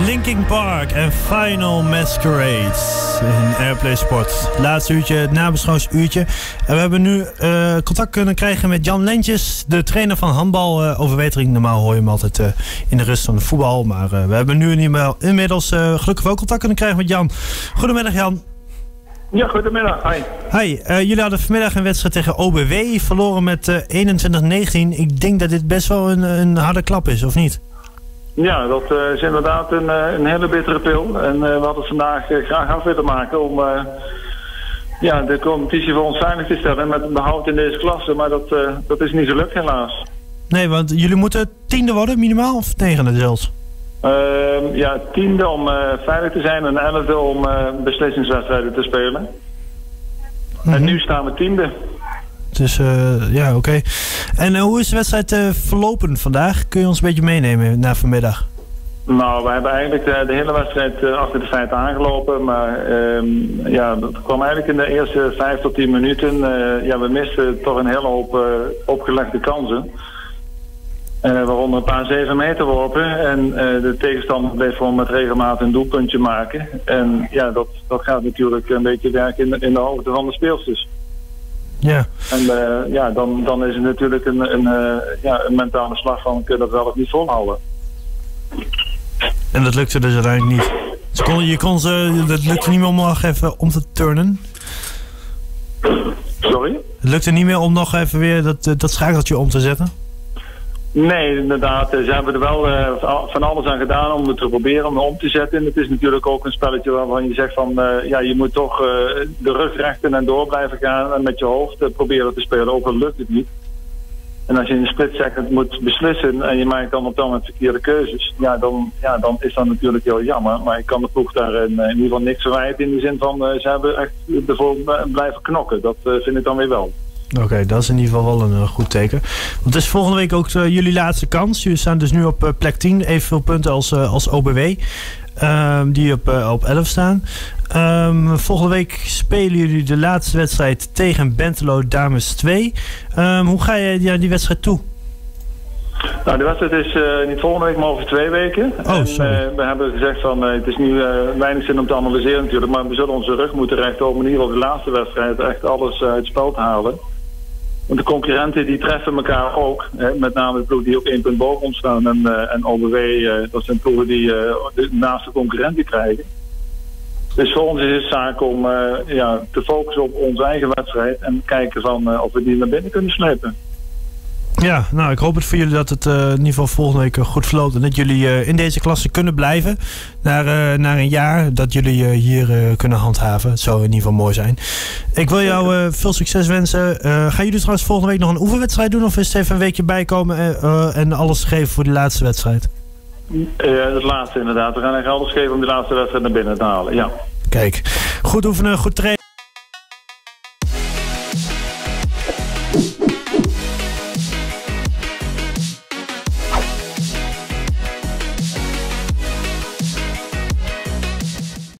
Linkin Park en Final Masquerade in Airplay Sport. Laatste uurtje, het nabeschouwingsuurtje. En we hebben nu contact kunnen krijgen met Jan Lentjes, de trainer van handbal. Over Wetering, normaal hoor je hem altijd in de rust van de voetbal. Maar we hebben nu inmiddels gelukkig wel contact kunnen krijgen met Jan. Goedemiddag Jan. Ja, goedemiddag. Hi. Hi, jullie hadden vanmiddag een wedstrijd tegen OBW, verloren met 21-19. Ik denk dat dit best wel een harde klap is, of niet? Ja, dat is inderdaad een hele bittere pil. En we hadden vandaag graag af willen maken om de competitie voor ons veilig te stellen met een behoud in deze klasse. Maar dat is niet gelukt helaas. Nee, want jullie moeten 10e worden minimaal, of 9e zelfs? 10e om veilig te zijn en 11e om beslissingswedstrijden te spelen. En nu staan we 10e. Dus ja, oké. En hoe is de wedstrijd verlopen vandaag? Kun je ons een beetje meenemen naar vanmiddag? Nou, we hebben eigenlijk de hele wedstrijd achter de feiten aangelopen. Maar dat kwam eigenlijk in de eerste 5 tot 10 minuten. We misten toch een hele hoop opgelegde kansen. Waaronder een paar 7 meter worpen. En de tegenstander bleef gewoon met regelmaat een doelpuntje maken. En ja, dat gaat natuurlijk een beetje werken in de hoogte van de speelsters. Ja. En dan is het natuurlijk een mentale slag van, kun je dat wel of niet volhouden. En dat lukte dus uiteindelijk niet. Dat lukte niet meer om nog even om te turnen? Sorry? Het lukte niet meer om nog even weer dat schakeltje om te zetten? Nee, inderdaad. Ze hebben er wel van alles aan gedaan om het te proberen om om te zetten. En het is natuurlijk ook een spelletje waarvan je zegt van je moet toch de rug rechten en door blijven gaan en met je hoofd proberen te spelen, ook al lukt het niet. En als je in een split second moet beslissen en je maakt dan op dat moment verkeerde keuzes, dan is dat natuurlijk heel jammer. Maar ik kan de ploeg daar in ieder geval niks verwijten in de zin van ze hebben echt ervoor blijven knokken. Dat vind ik dan weer wel. Oké, dat is in ieder geval wel een goed teken. Want het is volgende week ook jullie laatste kans. Jullie staan dus nu op plek 10, evenveel punten als OBW. Die op 11 staan. Volgende week spelen jullie de laatste wedstrijd tegen Bentelo Dames 2. Hoe ga je die wedstrijd toe? Nou, de wedstrijd is niet volgende week, maar over 2 weken. We hebben gezegd van het is nu weinig zin om te analyseren natuurlijk, maar we zullen onze rug moeten rechten om in ieder geval de laatste wedstrijd echt alles uit het spel te halen. Want de concurrenten die treffen elkaar ook. Met name de ploeg die op 1 punt boven ons staan en OBW, dat zijn ploegen die de naaste concurrenten krijgen. Dus voor ons is het zaak om te focussen op onze eigen wedstrijd en kijken van of we die naar binnen kunnen slepen. Ja, nou ik hoop het voor jullie dat het in ieder geval volgende week goed verloopt. En dat jullie in deze klasse kunnen blijven. Naar een jaar dat jullie hier kunnen handhaven. Het zou in ieder geval mooi zijn. Ik wil jou veel succes wensen. Gaan jullie trouwens volgende week nog een oefenwedstrijd doen? Of is het even een weekje bijkomen en alles geven voor de laatste wedstrijd? Het laatste inderdaad. We gaan echt alles geven om de laatste wedstrijd naar binnen te halen. Ja. Kijk, goed oefenen, goed trainen.